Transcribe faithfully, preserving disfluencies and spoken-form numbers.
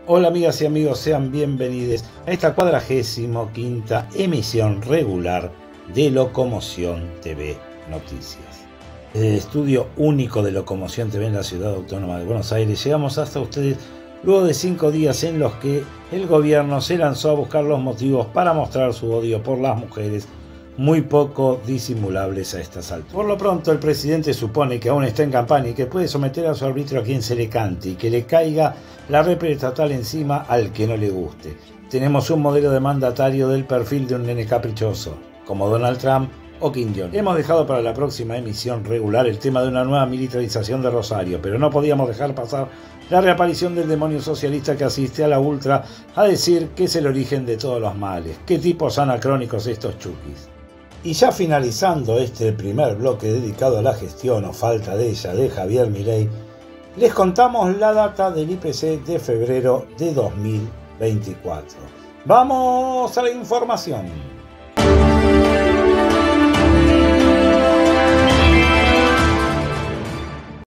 Hola amigas y amigos, sean bienvenidos a esta cuadragésimo quinta emisión regular de Locomoción T V Noticias. Desde el estudio único de Locomoción T V en la Ciudad Autónoma de Buenos Aires llegamos hasta ustedes luego de cinco días en los que el gobierno se lanzó a buscar los motivos para mostrar su odio por las mujeres, muy poco disimulables a estas alturas. Por lo pronto, el presidente supone que aún está en campaña y que puede someter a su arbitrio a quien se le cante y que le caiga la repre estatal encima al que no le guste. Tenemos un modelo de mandatario del perfil de un nene caprichoso, como Donald Trump o Kim Jong-un. Hemos dejado para la próxima emisión regular el tema de una nueva militarización de Rosario, pero no podíamos dejar pasar la reaparición del demonio socialista que asiste a la ultra a decir que es el origen de todos los males. Qué tipos anacrónicos estos chukis. Y ya finalizando este primer bloque dedicado a la gestión o falta de ella de Javier Milei, les contamos la data del I P C de febrero de dos mil veinticuatro. ¡Vamos a la información!